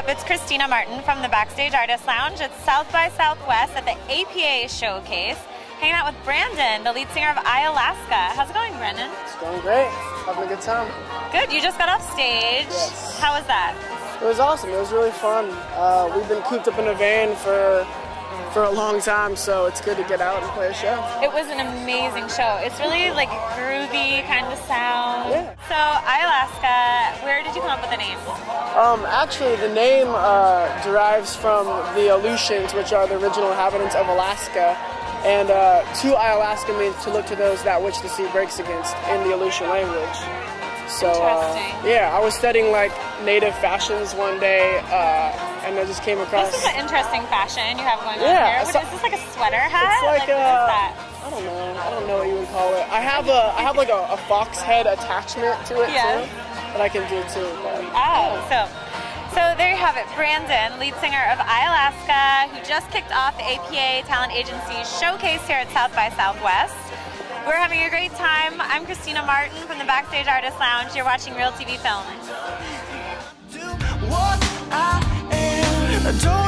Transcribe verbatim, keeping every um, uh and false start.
up? It's Christina Martin from the Backstage Artist Lounge. It's South by Southwest at the A P A Showcase. Hanging out with Brandon, the lead singer of Ialaska. How's it going, Brandon? It's going great. Having a good time. Good. You just got off stage. Yes. How was that? It was awesome. It was really fun. Uh, we've been cooped up in a van for for a long time, so it's good to get out and play a show. It was an amazing show. It's really like groovy kind of sound. Yeah. So Ialaska, where did you come up with the name? Um, actually, the name uh, derives from the Aleutians, which are the original inhabitants of Alaska. And uh, to Ialaska means to look to those that which the sea breaks against in the Aleutian language. So uh, yeah, I was studying like native fashions one day, uh, and I just came across. This is an interesting fashion you have going yeah, on here. What, so, is this like a sweater hat? It's like, like a, what is that? I don't know. I don't know what you would call it. I have a I have like a, a fox head attachment to it yes. too, that I can do too. But, oh, yeah. so. So there you have it, Brandon, lead singer of Ialaska, who just kicked off the A P A Talent Agency Showcase here at South by Southwest. We're having a great time. I'm Christina Martin from the Backstage Artist Lounge. You're watching Real T V Films.